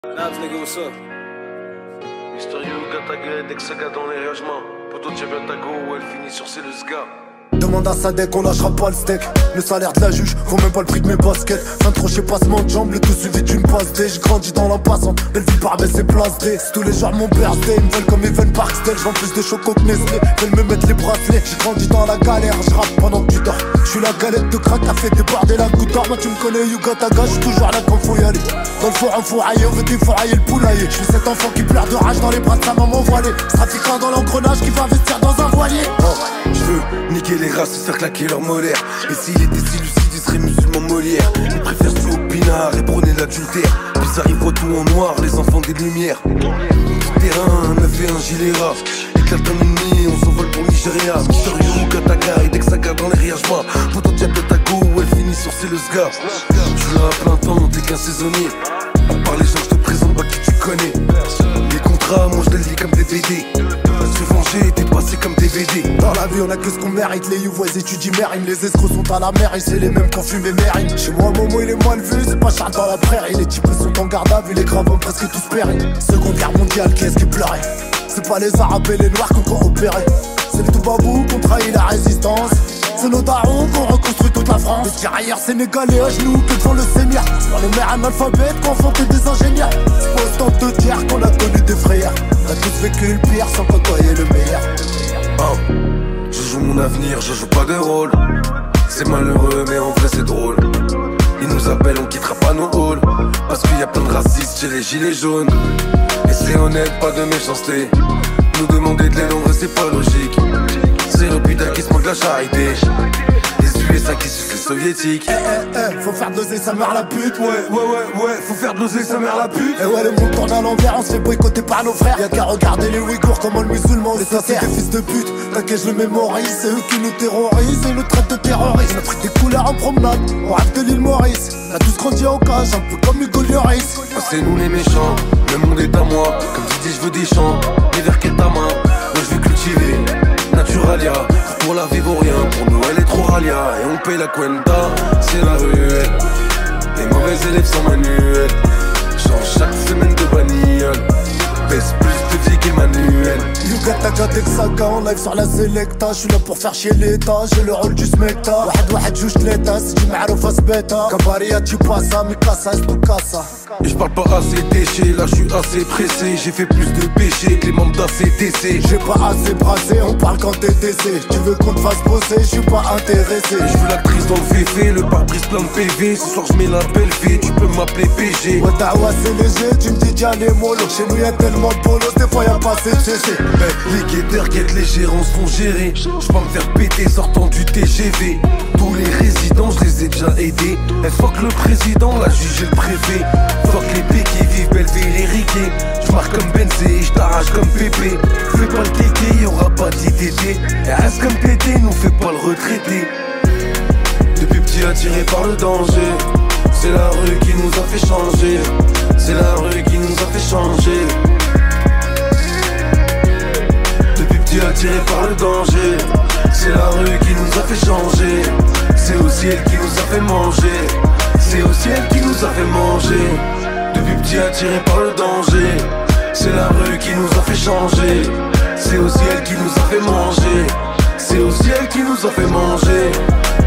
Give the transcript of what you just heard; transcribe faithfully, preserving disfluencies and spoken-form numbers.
Nabs, nigga, what's up? Mister You, Gataga, dès que ça gars dans les réagements. Poto, tiens bien ta go, elle finit sur c'est le sga. Demande à Sadek, on lâchera pas le steak. Le salaire de la juge, vaut même pas le prix de mes baskets. Fin trop chez passement de jambes, le tout suivi d'une passe D. J'grandis dans la passante, belle vie par baisse et place D. C'est tous les jours mon birthday, ils me veulent comme Evan Parksdale. J'vends plus de choco que Nestlé, veulent me mettre les bracelets. J'ai grandi dans la galère, j'rappe pendant que tu dors. J'suis la galette de crack, a fait déborder la goutte d'or. Moi tu me connais, You Gataga, j'suis toujours là quand faut y aller. Dans le four, on fourraille, on veut défourailler le poulailler. J'suis cet enfant qui pleure de rage dans les bras de sa maman voilée. Ce trafiquant dans l'engrenage qui va investir dans un voilier. Oh, j'veux niquer les races, se faire claquer leur molaire. Et s'il était si lucide, il serait musulman Molière. Il préfère jouer au pinard et prôner l'adultère. Puis ça arrive tout en noir, les enfants des lumières. Tout terrain, neuf et un gilet ras. Éclate comme une nuit, on s'envole pour Nigeria. Mister You, Gataga, et dès que ça garde dans les riages bas. Poto, tiens ta go, elle finit sur c'est le sga. J'suis là à plein temps, t'es qu'un saisonnier. À part les gens, j'te présente pas qui tu connais. Les contrats, moi je les lis comme des B D. Se venger, t'es passé comme D V D. Dans la vie on a que ce qu'on mérite, les you voix étudient mérime. Les escrocs sont à la mer, et c'est les mêmes qu'on fume et mérine. Chez moi Momo il est mal vu, c'est pas Charles dans la prairie. Les types sont en garde à vue, les graves ont presque tous péri. Seconde guerre mondiale, qui est-ce qui pleurait? C'est pas les arabes et les noirs qu'on ont opéré. C'est le tout babou qu'on trahit la résistance. C'est nos darons qu'on reconstruit toute la France. Les tirailleurs sénégalais à genoux que devant le Seigneur. Sur les mères analphabètes qu'on enfanté des ingénieurs. C'est autant de tiers qu'on a connu des frayeurs. On a tous vécu le pire sans côtoyer le meilleur. Oh, je joue mon avenir, je joue pas de rôle. C'est malheureux mais en vrai c'est drôle. Ils nous appellent, on quittera pas nos halls. Parce qu'il y a plein de racistes chez les gilets jaunes. Et c'est honnête, pas de méchanceté. Nous demander de l'aide en vrai c'est pas logique. C'est le putain qui se manque la charité. Les U S A qui sucent les soviétiques. Eh eh eh, faut faire doser sa mère la pute. Ouais, ouais, ouais, ouais, faut faire doser sa mère la pute. Eh ouais, le monde tourne à l'envers, on se fait boycotter par nos frères. Y'a qu'à regarder les Ouïghours, comment le musulman les ça c'est des fils de pute. T'inquiète, je le mémorise, c'est eux qui nous terrorisent et nous traitent de terroristes. On a pris des couleurs en promenade, on rêve de l'île Maurice. On a tous grandi au cage, un peu comme Hugo Lloris. Ah, c'est nous les méchants, le monde est à moi. Comme tu dis, je veux des champs, mais vers quelle ta main? Moi je veux cultiver, Naturalia. Pour la vie vaut rien, pour nous elle est trop ralia. Et on paye la cuenta, c'est la ruelle. Les mauvais élèves sont manuels. Change chaque semaine de bagnole. Pèse plus de vie qu'Emmanuel. You Gataga dès que ça gagne, en live sur la Selecta. J'suis là pour faire chier l'état, j'ai le rôle du smecta. واحد واحد جوج تلاتة سجي معروف اسبيتا كباريا تجي باسا مي كاسا استو كاسا. Et je parle pas assez déché, là je suis assez pressé. J'ai fait plus de péchés que les membres d'A C T C. J'ai pas assez brassé, on parle quand t'es décès. Tu veux qu'on te fasse bosser, j'suis pas intéressé. Je veux l'actrice dans le féfé, le pare-brise plein de P V. Ce soir je mets la belle vie, tu peux m'appeler P G. Ouais t'as ouais c'est léger, tu me dis déjà les mollo. Chez nous y'a tellement de bolos, des fois y'a pas assez de C C. Hey, les guetteurs guettent, les gérants se font gérer. J'vais me faire péter sortant du T G V. Tous les résidents, je les ai déjà aidés. Eh fuck le président, la juge et le préfet. Fuck les B qui vivent Belleville et Riquet. J'marque comme Benzé, j't'arrache comme Pépé. Fais pas le kéké, y'aura pas d'I T T. Et reste comme Pété, nous fais pas le retraité. Depuis petit attiré par le danger. C'est la rue qui nous a fait changer. C'est la rue qui nous a fait changer. Depuis petit attiré par le danger. C'est la rue qui nous a fait changer. C'est aussi elle qui nous a fait manger. C'est aussi elle qui nous a fait manger. Depuis petit attiré par le danger. C'est la rue qui nous a fait changer. C'est aussi elle qui nous a fait manger. C'est aussi elle qui nous a fait manger.